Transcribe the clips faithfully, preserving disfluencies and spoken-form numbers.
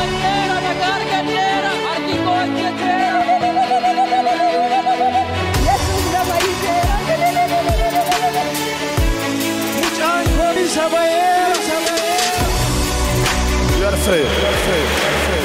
bandiera, la cargatera, articolcetera. Jesus na baitera. Muchan kori sabaera, sabaera. You are free. You are free. You are free.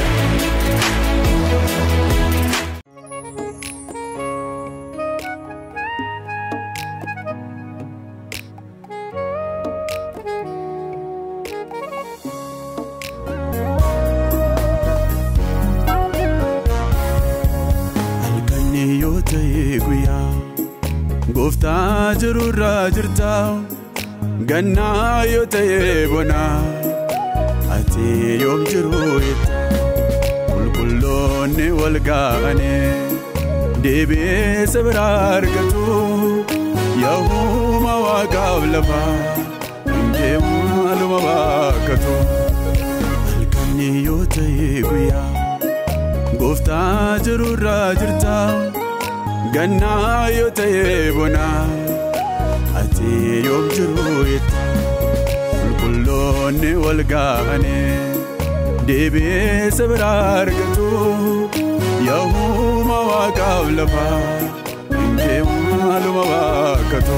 Gofta jirurra jirta ganna yoo ta'e bona ati yoom jiru itti qulqulloonni wal ga'ane deebi'ee sabira argatu yaa'uma waaqaaf lafa hundee maaluma bakkatu halkanni yoo ta'e guyyaa gofta jirurra jirta ganna yoo ta'e bona ati yoom jiru itti qulqulloonni wal ga'ane deebi'ee sabira argatu yaa'uma waaqaaf lafa hundee maaluma bakkatu.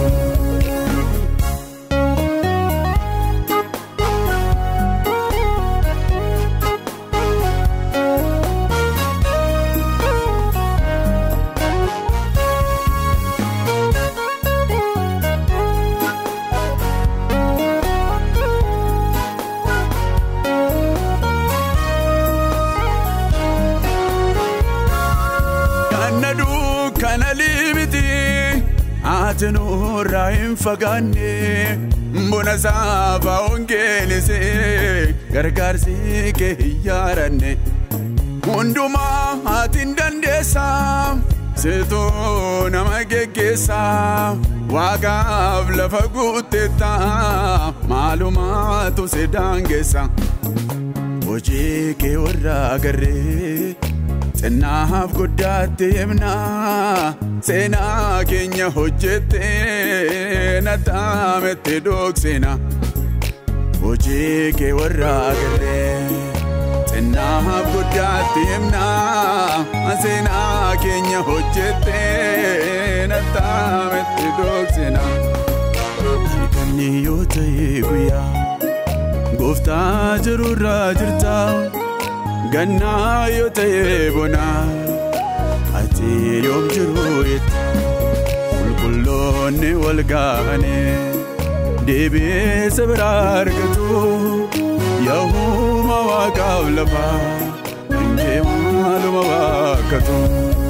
Kana limiti atinurra infagane mbona saba ongelese gargarsi ke yarane hunduma atindandesa seto namagegesa waqaaf lafa guteta malumatu sedangesa oje ke warra garre Senaaf guddaatti himna seenaa keenya hojjette nataamette dhoksina hojii kee warra agarree senaaf guddaatti himna seenaa keenya hojjette nataamette dhoksina halkanni yoo ta'e guyyaa gooftaa jirurra jirta ganna yoo ta'e bona ati yoom jiru itti qulqulloonni wal ga'ane deebi'ee sabira argatu yaa'uma waaqaaf lafa hundee maaluma bakkatu.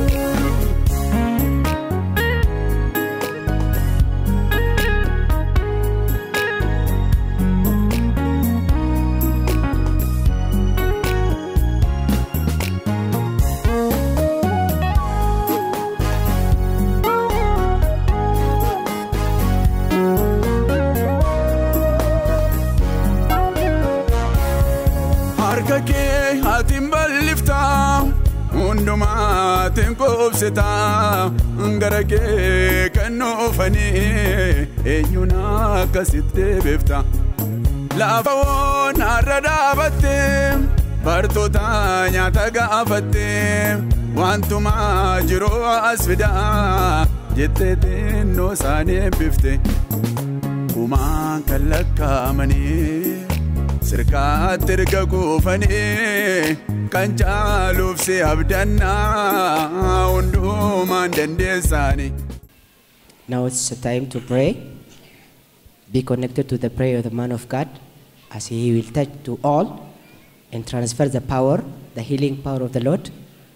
Harkake hatin ballifta hunduma tinkobsita ngarake kanofani enyuna kasitte befta lafa wona radabatte bartota nyata gaafatte wantuma jiro asfida jette no sane bifte kuma kalakamani Sirkaatti erga kuufanii kan caaluuf si abdannaa hundumaan dandeessaani. Now it's a time to pray. Be connected to the prayer of the man of God as he will touch to all and transfer the power, the healing power of the Lord.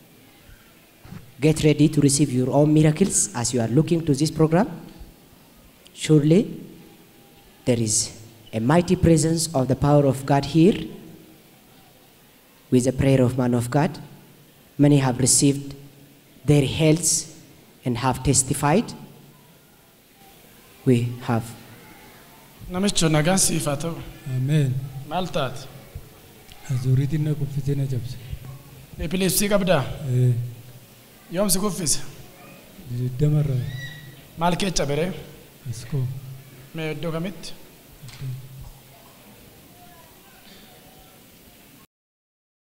Get ready to receive your own miracles as you are looking to this program. Surely there is a mighty presence of the power of God here with the prayer of man of God. Many have received their health and have testified. We have. Namicho nagaan siif haa ta'u. Amen. Maal taate? Azuriitiin na kuffisee na cabse. Epilepsii qabdaa? Eh. Yoom si kuffise? Digdamarraa. Maal keessa beree? Askoo. Mee iddoo kamitti? Okay.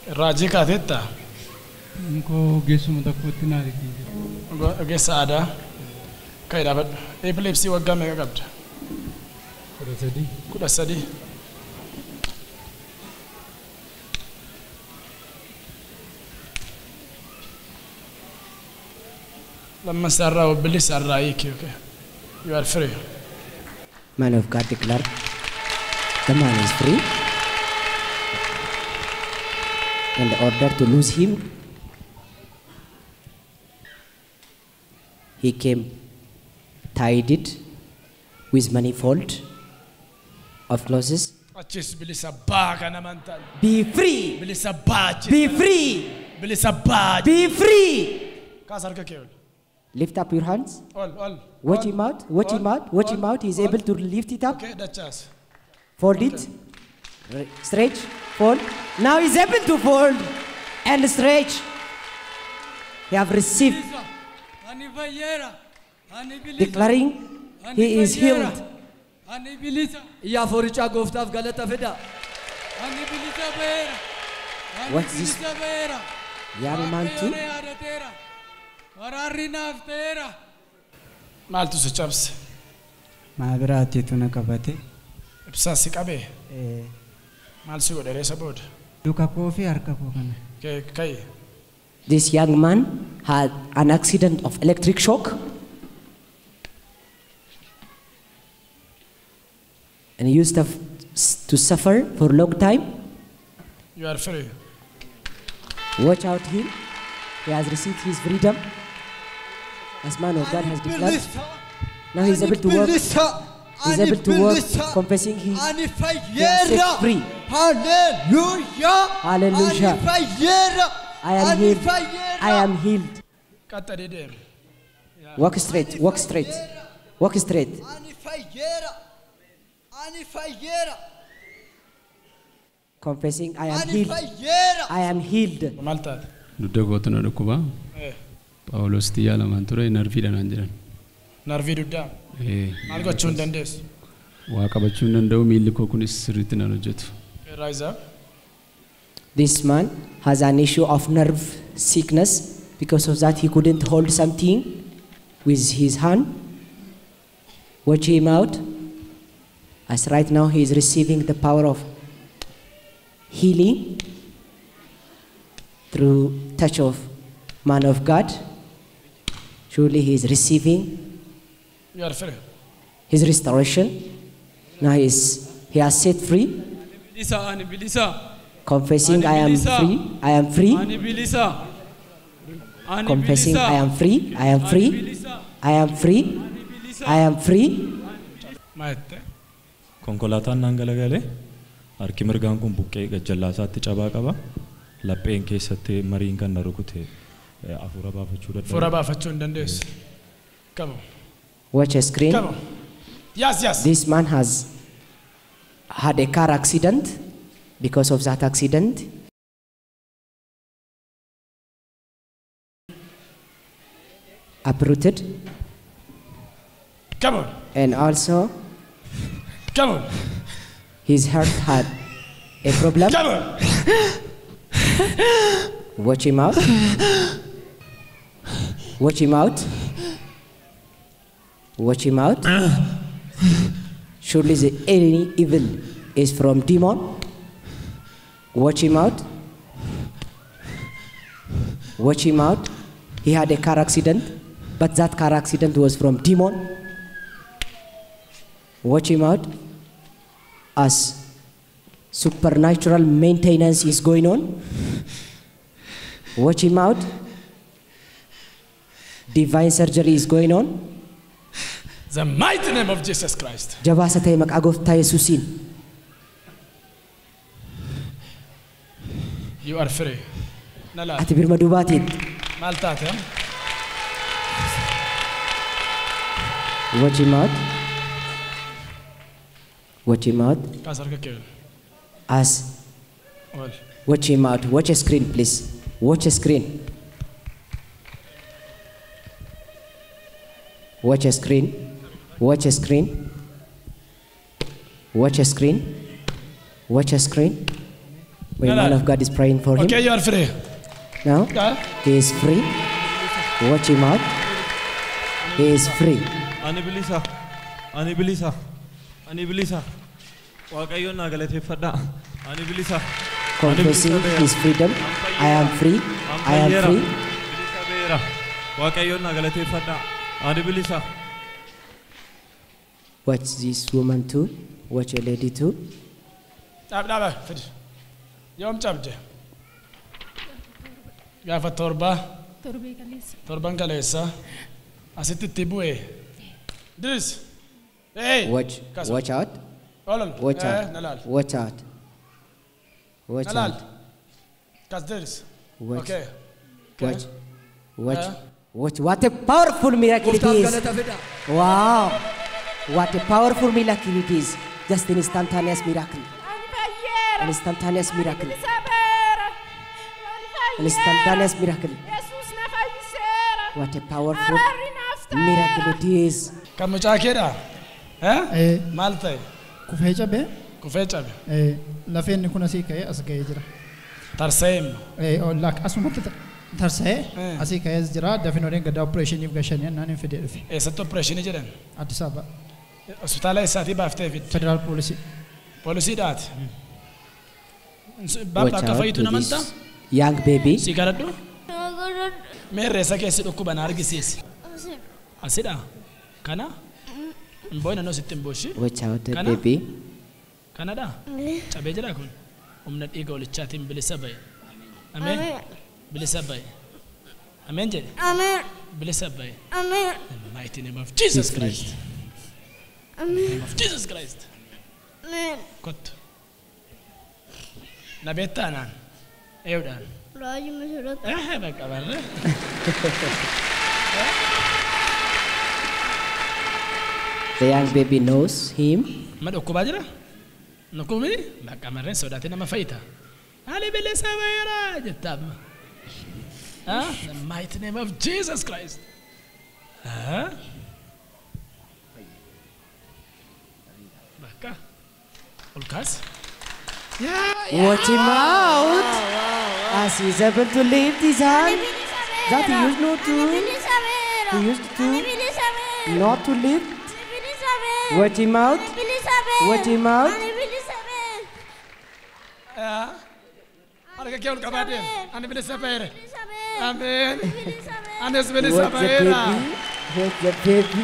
Raji ka tetta. Inko geessuma tokkotti na argisiise. Geessa aadaa. Kai dhaabadhu. Epilepsii waggaa meeqa qabda? Kudha sadii. Kudha sadii. Lamma sarraa obbilli sarraa hiiki. Okay. You are free. Man of God declared, the man is free. In order to lose him, he came tied it with manifold of clauses. Achis bilisa baaga namantan. Be free. Bilisa baaji. Be free. Bilisa baaji. Be free. Kaasarka keewul. Lift up your hands. All, all. Watch all, him out. Watch all, him out. Watch all, him out. He's all. able to lift it up. Okay, that's us. Fold it. Re- Stretch. Fold. Now he's able to fold and stretch. He have received, declaring he is healed. Ya foricha goftaaf galata fida. What's this young man too? Maaltu si cabse? Maabiraatiitu na qabate. Ibsaa si qabee? Maal si godhe reessa booda? Duka koo fi harka koo kana. Kee kai. This young man had an accident of electric shock and used to, to suffer for a long time. You are free. Watch out him. He has received his freedom. As man of God has declared. Now he's able to work. He's able to work, confessing he, he is set free. Hallelujah. Hallelujah. I am healed. I am healed. Katta dedeem. Walk straight. Walk straight. Walk straight. Confessing I am healed. I am healed. Maal taate? Dudda gootu na dhukkuba. Eh. Phaawulos xiyyaa lamaan ture narviidhaan aan jiran. Narvii duddaa. Maal gochuu hin dandeessu? Waa qabachuu hin danda'u miilli koo kunis sirriitti naan hojjetu. Rise up. This man has an issue of nerve sickness. Because of that, he couldn't hold something with his hand. Watch him out. As right now, he is receiving the power of healing through touch of man of God. Surely he is receiving You are free. his restoration. Now he, is, he has set free. Bilisa ani bilisa. Confessing I am free. I am free. Ani bilisa. Ani Confessing bilisa. I am free. I am free. I am free. I am free. Maette. Konkolaataan naan galagalee harki mirgaan kun buqqee gajjallaasaatti cabaa qaba. Lapheen keessatti mariin kan na rukute afuura baafachuu dadhabe. Afuura baafachuu hin dandeessu. Come on. Watch a screen. Come on. Yes, yes. This man has had a car accident. Because of that accident, uprooted. Come on. And also, Come on. his heart had a problem. Come on. Watch him out. Watch him out. Watch him out. Surely the any evil is from demon. Watch him out. Watch him out. He had a car accident, but that car accident was from demon. Watch him out. As supernatural maintenance is going on. Watch him out. Divine surgery is going on. The mighty name of Jesus Christ. Jabaasa ta'e maqaa gooftaa Yesuusiin. You are free. Nala. Ati birma duubaatiin. Maal taate? Watch him out. Watch him out. Kaasarka keewul. As All. watch him out. Watch a screen, please. Watch a screen. Watch a screen. Watch a screen. Watch a screen. Watch a screen. When man of God is praying for him. Okay, you are free. Now, he is free. Watch him out. He is free. Ani bilisa. Ani bilisa. Ani bilisa. Waaqayyoon na galateeffadha. Ani bilisa. Confessing his freedom. I am free. I am free. Bilisa beera. Waaqayyoon na galateeffadha. Ani bilisa. Watch this woman too. Watch your lady too. Dhab dhaba fidi. Yoom cabde. Gaafa torba. Torbee kaleessa. Torban kaleessa. Asitti itti bu'e. This. Hey. Watch. Kaso. Watch out. Olol. Watch Eh, out. nalal. Watch out. Watch Nalal. out. Kas this. Watch. Okay. Watch. Watch. Eh? Watch. What a powerful miracle it Gooftaaf is. galata fida. Wow. What a powerful miracle it is. Just an instantaneous miracle. Ani fayyeera. An instantaneous miracle. Bilisa beera. Ani fayyeera. An instantaneous miracle. Yesuus na fayyiseera. What a powerful Araarri naaf ta'eera. miracle it is. Kan mucaa keedha. Eh? Eh, Maal ta'e? kufee cabee Kufee cabe. eh, lafeen kun asii ka'ee as ga'ee jira. Tarsa'eem. Eh, oh, lak asumatti ta- tarsa'ee Eh. asii ka'ee as jira. Dafinoodhaan gaddaa opereeshiniif gashanii annaan hin fidee dhufe. Eessatti opereeshinii jedhan? Addis Ababa Hospitaala eessaatii baaftee fidde? federaal poolisii. Poolisiidhaati. Watch Baabba akka out fayyitu to namantaa? this young baby. Si garadhu? Mee reessa keessi dhukkuba na argisiisi. Asidha? Kana? Hin boo'ina noo sitti hin booshi? Watch out the Kana? baby. Kanadha? Cabee jira kun? Humna dhiiga olichaatiin bilisa ba'e. Ameen? Bilisa ba'e. Ameen jedhe? Ameen. Bilisa ba'e. Ameen. In the mighty name of Jesus Christ. Ameen. Of Jesus Christ. Ameen. Kottu. Na beektaanaan? Eewudhaan? Raajii masirratti. Eh, bakka barre. The young baby knows him. Ma dhukkubaa jira? Dhukkubni? Bakka marreen sodaatee nama fayyita. Ani bilisa ba'eera jettaama. Ah, the mighty name of Jesus Christ. Ah? Bakka. Ol kaas. Watch him out as he's able to lift his hand. That he used not to. Bilisa beera. He used to Bilisa beera. not to lift. Bilisa beera. Watch him out. Bilisa beera. Watch him out. Ani bilisa beera. Ah? Harka kee ol qabaadeen. Ani bilisa ba'eera. Bilisa beera. Ameen. Bilisa beera. Anis bilisa Watch the ba'eera. baby. Watch the baby.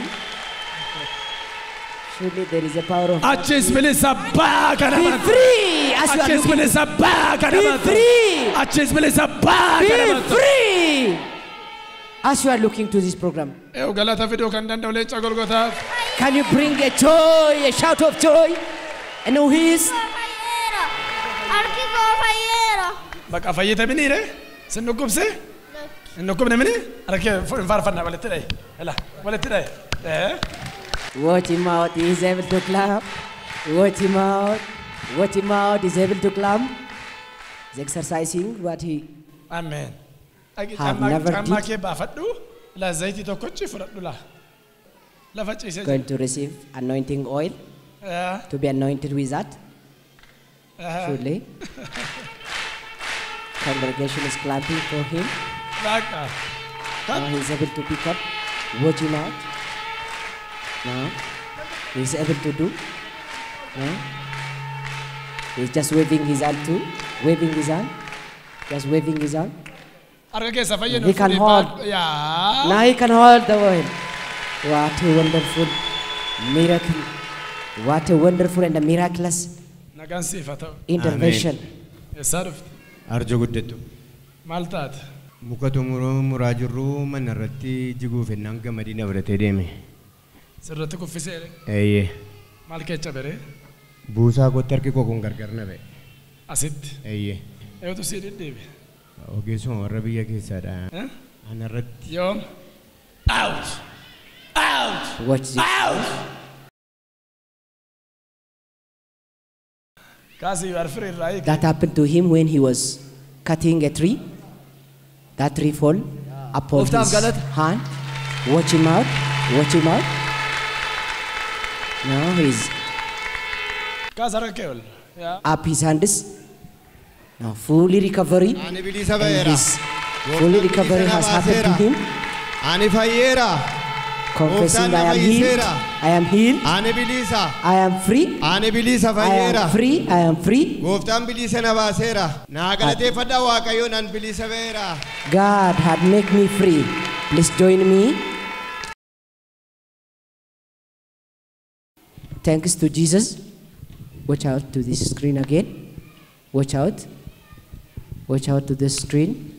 Surely there is a power of God. Achis bilisa ba'a kana Be bantu. free as you are Achis looking. bilisa ba'a kana Be bantu. free. Achis bilisa ba'a kana Be bantu. free as you are looking to this program. Eewu galata fiduu kan danda'u leenca golgotaaf. Can you bring a joy, a shout of joy? And who he is? Fayyeera. Harki koo fayyeera. Bakka fayyite miniire? Sin dhukkubse? Hin dhukkubne mini? Harka kee hin faarfannaa walitti dha'i. Ela walitti dha'i. Eh? Watch him out, he is able to clap. Watch him out. Watch him out, he is able to clap. He's exercising what he Ameen. Agi Have cammaa never cammaa did. kee baafadhu. La zayitii tokkochi fudhadhu la. Lafa ciisee jira. going to receive anointing oil Eh, to be anointed with that. eh, Surely. Congregation is clapping for him. Bakka. Now he is able to pick up. Watch him out. Now he is able to do. Now he's just waving his hand too. Waving his hand. Just waving his hand. Harka keessa fayyadu. He can fudhii hold. baadhu. Yaa. Now he can hold the oil. What a wonderful miracle. What a wonderful and a miraculous Nagaan siif haa ta'u. intervention. Eessaa dhufte? Arjo guddatu. Maal taate? Muka tumuruu muraa jirru mana irratti jiguuf ennaan gamadii na fudhatee deeme. Sirratti kuffisee dha. Eeyyee. Maal keessa beree? Buusaa kootti harki koo kun gargar na ba'e. Asitti. Eeyyee. Eewwatu sii deddeebi. Ogeessuma warra biyya keessaadha. Eh? Ana irratti. Yoom? Out! Out! Watch this. Out! Kaasi you are free right? That happened to him when he was cutting a tree. That tree fall upon Gooftaaf his galata. hand. Watch him out. Watch him out. Now he's Kaas harka kee ol. Yaa. up his hands. Now fully recovery. Ani bilisa And ba'eera. his fully recovery has happened to him. Ani fayyeera. Confessing, I am healed. I am healed. Ani bilisa. I am free. Ani bilisa I fayyeera. am free. I am free. Gooftaan bilisa na baaseera. Naa galateeffadhaa Waaqayyo nan bilisa ba'eera. God had made me free. Please join me. Thanks to Jesus. Watch out to this screen again. Watch out. Watch out to this screen.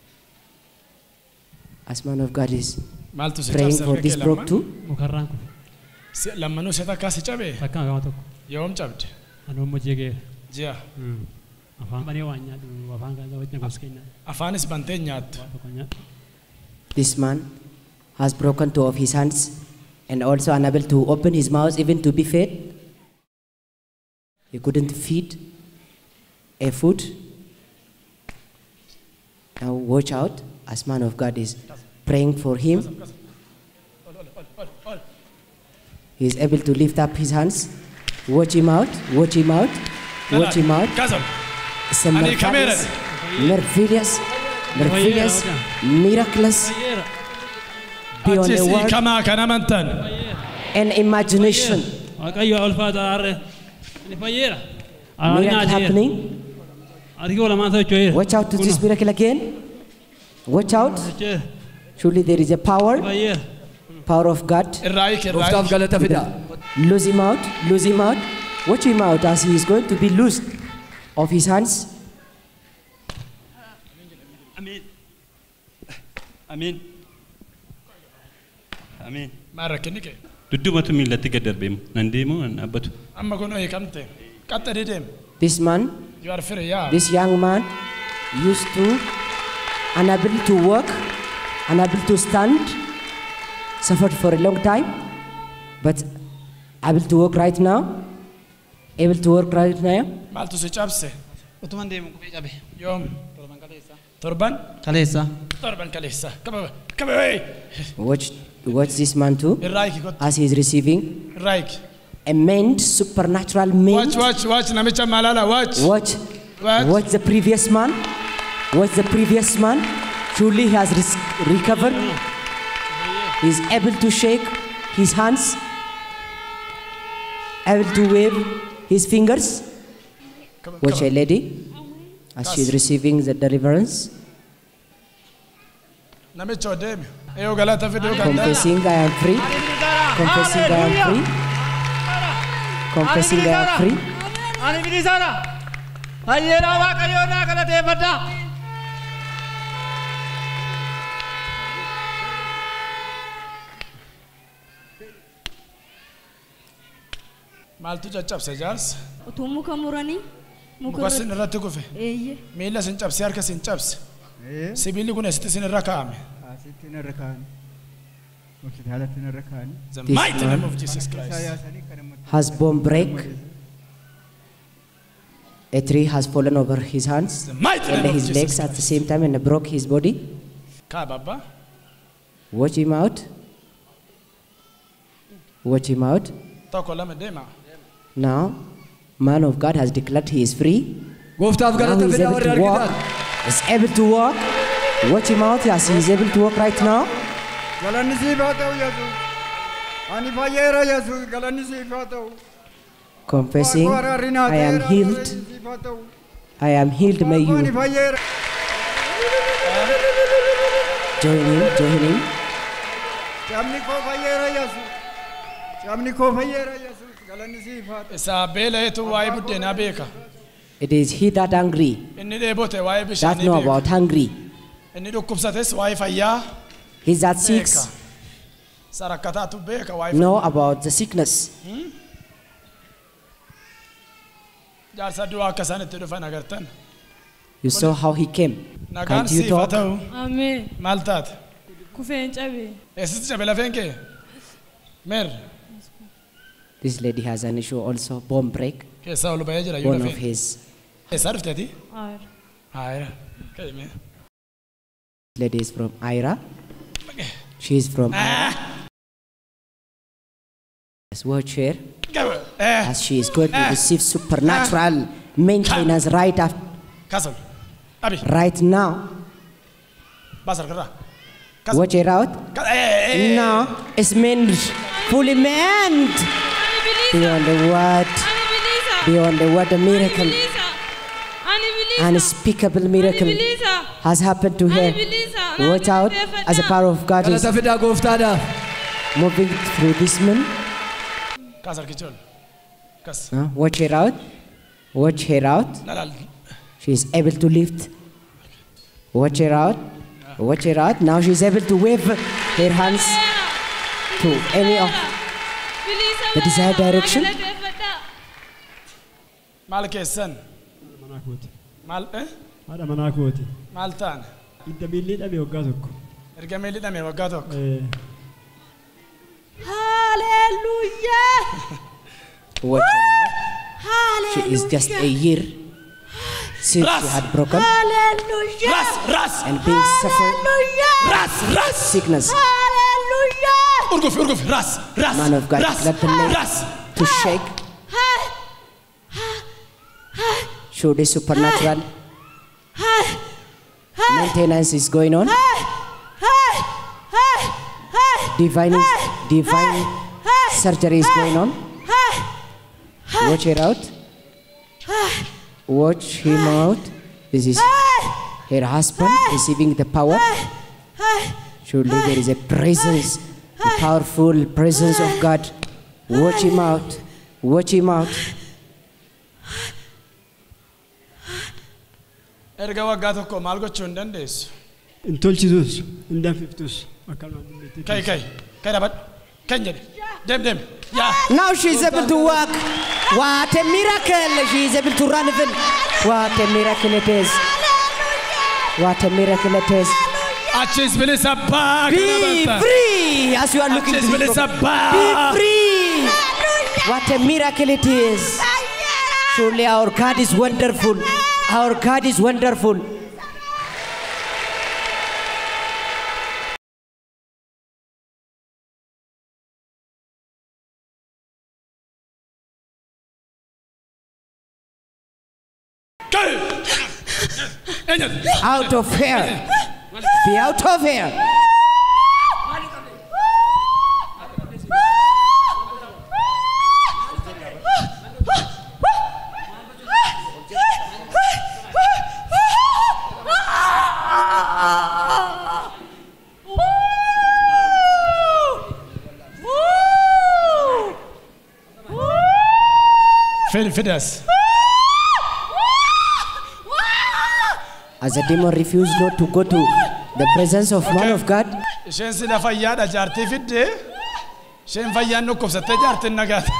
As man of God is Maaltu si praying cabse for harka this kee broke lamman? too. Mukarraan kun Si- Lammanuu si takkaa si cabe? takkaan gama tokko. Yoom cabde? Anuu mojeegeera. Ji'a. Afaan banee waan nyaadhu afaan kan wajjin gosa keenya. Afaanis bantee nyaattu. Tokko nyaadhu. This man has broken two of his hands and also unable to open his mouth even to be fed. He couldn't feed a food. Now watch out as man of God is praying for him. He is able to lift up his hands. Watch him out, watch him out, watch him out. Kasam. It's a Ani kamera. marvelous, marvelous, miraculous, beyond a Achis word kamaa kan amantan. and imagination. Waaqayyo ulfaata harre. Ani fayyeera. Miracle happening. Argoo lamaan ta'e jechuudha. Watch out to this miracle again. Watch out. Surely there is a power, Fayyeera. power of God. Irraa hiik irraa Gooftaaf hiik. galata fida. Lose him out, lose him out. Watch him out as he is going to be loosed of his hands. Amiin. Amiin. Amiin. Maal rakkinni kee? Dudduubatu miillatti gad darbeemu. Nan deemu nan dhaabbatu. Amma kun hiikamte. Qaxxadii deem. This man, You are free, yaa. this young man, used to unable to walk, unable to stand, suffered for a long time, but able to walk right now, able to work right now. Maaltu si cabse? Utuman deemu qubee cabe. Yoom? Torban kaleessa. Torban? Kaleessa. Torban kaleessa. Qaba qaba wee. Watch, watch this man too, Irraa hiiki kottu. as he is receiving Irraa hiiki. a mint, supernatural mint. Watch, watch, watch. Namicha maalala. Watch. Watch, Watch. watch the previous man. Watch the previous man. Truly he has res- recovered. He is able to shake his hands, able to wave his fingers. Watch a lady as she is receiving the deliverance, Namicha deemi. Eeyoo galata fiduu kan ta'e. confessing I am free, confessing I am free, confessing I am free. Ani bilisaadha. Fayyeeraa Waaqayyoo naa galateeffadhaa. Maaltu caccabse jaarsa? Utuu muka muranii muka Muka sin irratti- irratti kufe. Eeyyee. Miila sin cabse harka sin cabse. Sibiilli kun asitti sin irra kaa'ame. Asitti narra kaa'ani. Hospitaalatti narra kaa'ani. The This mighty man name of Jesus Christ. Yaasanii kan amma Has bone break. A tree has fallen over his hands The mighty and name of his legs Jesus at the Christ. same time and broke his body. Kaaba abbaa. Watch him out. Watch him out. Tokko lama deema. Now, man of God has declared he is free. Gooftaaf Now galata he is fida able warri to walk. argitan. Is able to walk. Watch him out as he is able to walk right now. galanni siif haa ta'u Yesuus. Ani fayyeera Yesuus galanni siif haa ta'u. Confessing, Waaqoo araarri naa I am ta'eera, healed. galanni siif haa ta'u. I am healed. May Waaqoo ani you fayyeera. join him. Join him. Cabni koo fayyeera Yesuus. Cabni koo fayyeera Yesuus galanni siif haa ta'u. Isaa beela'eetu waa'ee buddeenaa beeka. It is he that hungry, Inni dheebote waa'ee that bishaanii know beeka. about hungry. Inni dhukkubsates waa'ee fayyaa He that beeka. seeks Isa rakkataatu beeka waa'ee know about the sickness. jaarsa du'aa akka isaan itti dhufan agartan. You saw how he came. Nagaan Can't you siif haa talk? ta'u. Ameen. Maal taate? Kufeen cabe. Eessitti cabe lafeen kee? Meer This lady has an issue also, bone break. keessaa ol ba'ee jira yoo One of lafeen. his Eessaa dhufteeti? Aara. Haayira. Ka'ime. lady is from Ira. She is from Ira. Yes, watch her as she is going to receive supernatural maintenance right after, Kasal. Abi. Right now. Basar kara. Watch it out. Now it's meant, fully meant. Beyond the word. Beyond the word, a miracle. Unspeakable miracle has happened to her. Watch out as the power of God is moving through this man. Uh, watch her out. Watch her out. She is able to lift. Watch her out. Watch her out. Now she is able to wave her hands to any of the desired direction. Malkesan. Mal eh? Ada mana kooti. Maltan. Idda milli dhabe waggaa tokko. Erga milli dhabe waggaa tokko. Eh. Hallelujah. Watch her out. She is just a year since she had broken. Hallelujah. Ras, ras. And being suffered. Ras, ras. Sickness. Hallelujah. Urguf, urguf. Ras, ras. Man of God, ras, let the leg ras. to shake. Show the supernatural maintenance is going on. Divine, divine surgery is going on. Watch it out. Watch him out. This is her husband receiving the power. Surely there is a presence, a powerful presence of God. Watch him out. Watch him out. Erga waggaa tokko maal gochuu hin dandeessu? Hin tolchisus, hin danfiftus. Akkanuma dubbatti. Kai kai. Kai dhabat. Kan jedhe. Dem dem. Yeah. Now she is able to walk. What a miracle! She is able to run even. What a miracle it is. What a miracle it is. Achis bilisa baa. Be free as you are looking to Achis bilisa baa. Be free. What a miracle it is. Surely our God is wonderful. Our God is wonderful. Out of here. Be out of here. Fidas. As the demon refused not to go to the presence of man of God, Isheen sila fayyaadha jaartii fidde. Isheen fayyaan dhukkubsattee jaartiin nagaate.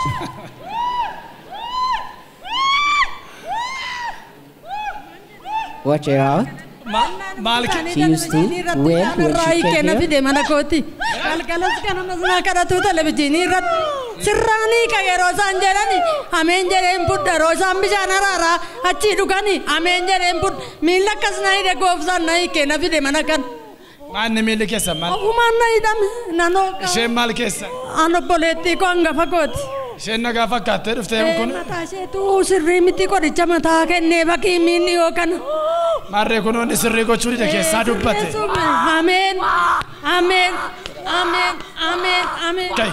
watch her out. Maal She used to wear when she came here. fide mana kooti. Kalkalas kana masna karatu televizyiinii irratti sirraanii ka yeroo isaan jedhani ameen jedheen budda roosaan bishaan araaraa achi dhugani ameen jedheen budda miila akkas na hidhe goofsaan na hiike na fide mana kan. Maanni miilli keessa maal? Ofumaan na hidhame nanoo. Isheen maal keessa? An obboleettii koo hangafa kooti. Isheen nagaa fakkaattee dhuftee kun? Mataa isheetu sirrii miti qoricha mataa kennee bakii miinni yoo kana. Marree kun hundi sirrii gochuu dide keessaa dubbate. Ameen. Ameen. Ameen. Ameen. Ameen. Kai.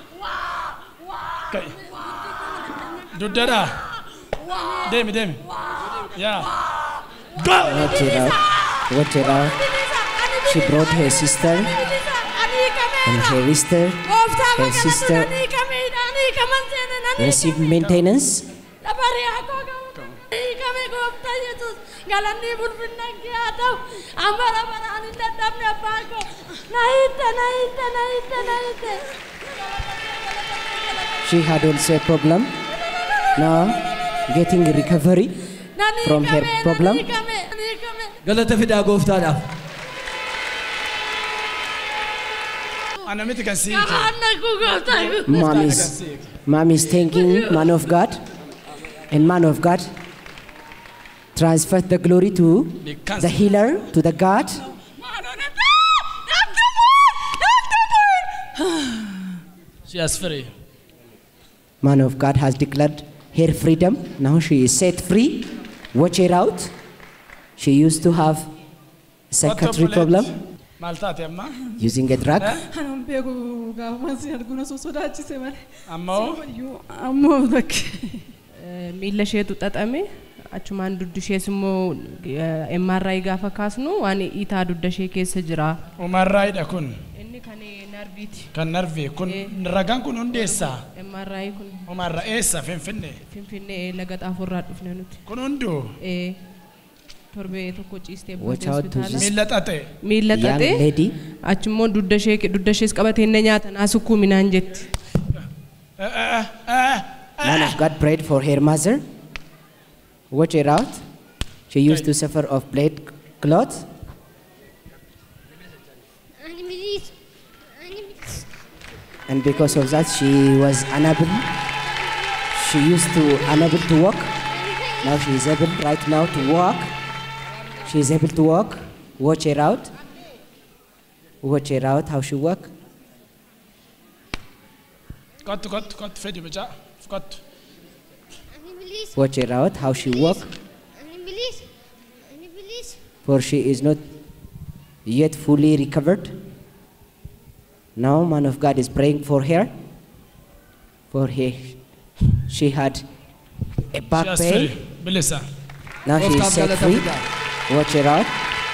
Kai. Duddadha. Deemi deemi. Yaa. Watch it out. Watch it out. She brought her sister and her sister, her sister received maintenance. She had also a problem. Now getting recovery from her problem. Galata fidaa gooftaadhaaf. Anamiti kan siike. Mom is, mom is thanking man of God, and man of God transfer the glory to the healer, to the God. She is free. Man of God has declared her freedom. Now she is set free. Watch her out. She used to have psychiatric problem Maltaati amma. using a drug. Anam beeku gaafuma si arguna so sodaachise male. Ammoo Ammoo bakki. miila isheetu xaxame achumaan duddi ishees immoo M R I gaafa kaasnu waan iitaa dudda ishee keessa jira. M R I dha kun. Inni kan narviiti. Kan narvii kun ragaan kun hundeessa. M R I kun. M R I eessa Finfinnee. Finfinnee laga xaaforraa dhufne nuti. Kun hunduu. Eh torbee tokko ciistee Watch out to this miila xaxe. Miila young xaxe. lady. Achimmoo dudda ishee dudda ishees qabatee inni nyaata naasukuu minaan jetti. Man of God prayed for her mother. Watch her out. She used to suffer of blood clots. And because of that, she was unable. She used to unable to walk. Now she is able right now to walk. She is able to walk. Watch her out. Watch her out how she walk. Cut, cut, cut. Fedi baja. Cut. Watch her out how she walk. For she is not yet fully recovered. Now man of God is praying for her. For her, she had a back pain. Bilisa. Now she is set free. Watch her out.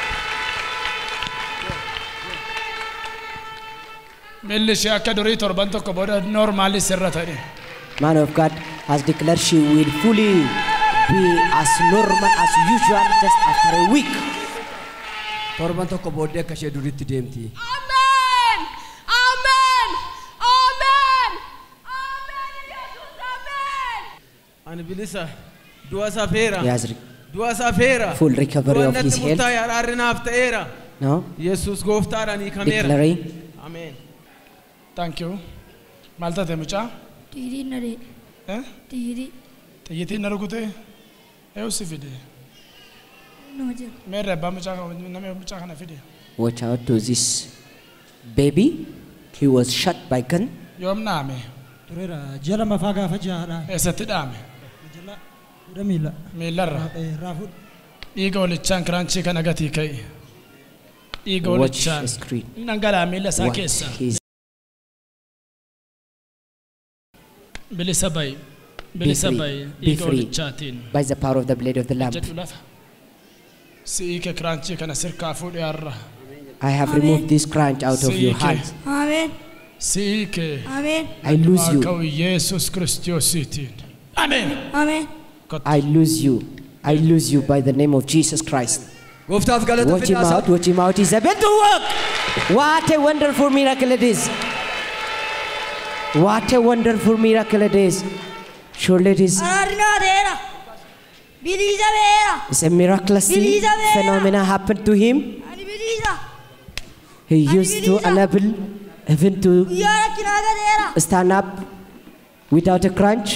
Bilisa akka durii torban tokko booda normally sirratani. Man of God has declared she will fully be as normal as usual just after a week. Torban tokko booddee akka ishee duriitti deemti. Amen. Amen. Amen. Amen. Jesus. Amen. Ani bilisa du'a safeera. He has re- Du'a safeera. full recovery of his health. Murtaa yaararinaaf ta'eera. Now Yesus gooftaadhaan hiikameera. declaring Amen. Thank you. Maltate mucaa. Tiri nare. Eh? Tiri. Xiyyitiin na rukute. Eewu si fide. No jira. Meerre abbaa mucaa nama mucaa kana fide. watch out to this baby. He was shot by gun. Yoom dhaame. Tureera jala mafaa gaafa jahaadha. Eessatti dhaame. Jala fuudha miila. Miilarra. Raafuu. Dhiiga olichaan kiraanchii kana gatii ka'e. Dhiiga Watch olichaan. the screen. Dhangalaa miila isaa Watch keessa. his Bilisa bayi. be Bilisa free. bayi. Be Dhiiga free olichaatiin. by the power of the blade of the lamp. Jedhu lafa. Si'ii kee kiraanchii kana sirkaa fuudhee har'a. I have removed this crunch out of your hands. Amen. Si'ii kee. Amen. I lose you. Ka'u Yesus Kiristoosiitiin. Ameen. Amen. I lose you. I lose you by the name of Jesus Christ. Gooftaaf galata Watch him fidaasaa. out. Watch him out. He's able to walk. What a wonderful miracle it is. What a wonderful miracle it is. Surely it is Arina dera. Bilisa dera. it's a miraculous Elizabeth. phenomenon happened to him. Ani bilisa. He used to unable even to Yara kinaga dera. stand up without a crunch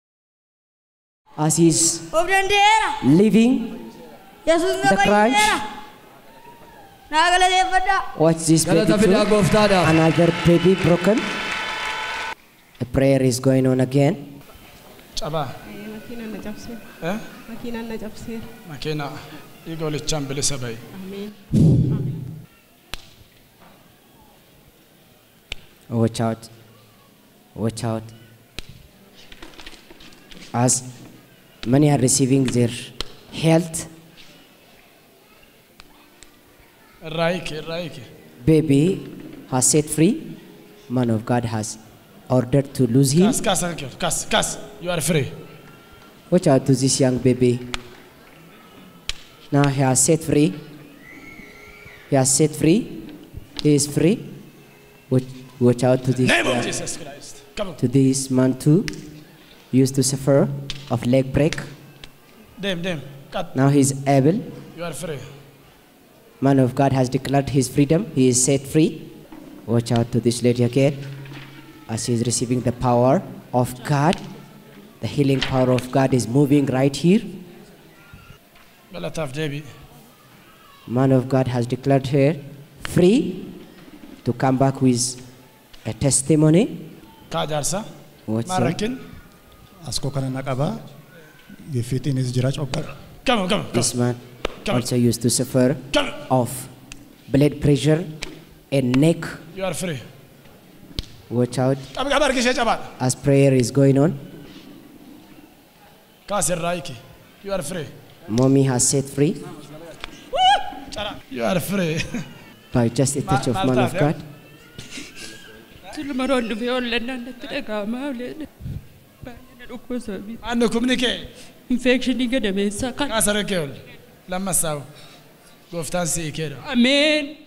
as he's Obran dera. living Yesus the crunch. dera. Nagala devada. Watch this baby Galata fidaa too. gooftaadha. Another baby broken. A prayer is going on again. Cabaa. Makiinaan na cabsee. Eh? Makiinaan na cabsee. Makiina dhiiga olichaan bilisa bayi. Ameen. Watch out. Watch out. As many are receiving their health, Irraa hiike irraa hiike. baby has set free. Man of God has ordered to lose him. Kaas kaas harka kee kaas kaas. You are free. Watch out to this young baby. Now he has set free. He has set free. He is free. Watch, watch out to this Name of young- Jesus Christ. Come on. to this man too. Used to suffer of leg break. Deem deem. Cut. Now he is able. You are free. Man of God has declared his freedom. He is set free. Watch out to this lady again as he is receiving the power of God. The healing power of God is moving right here. Galataaf deebi. Man of God has declared her free to come back with a testimony. Kaa jaarsa. What's Maal that? rakkin? Askoo kana na qabaa. Giffiitiinis jira cobbadha. Come on come on. This man also used to suffer of blood pressure and neck. You are free. Watch out Qabi qabi harkishee cabaadha. as prayer is going on. Kaasirraa hiiki. You are free. Mommy has set free Cara. You are free. by just a touch of man of God. Silmaroon dhufee oolannaan natti dhaga'amaa oolledha. Baay'ee na dhukkubsabii. Annu kumni kee. Infekshinii gadameessaa kan. Kaasarra kee ol. Lammassaawu. Gooftaan si'i keedha. Ameen.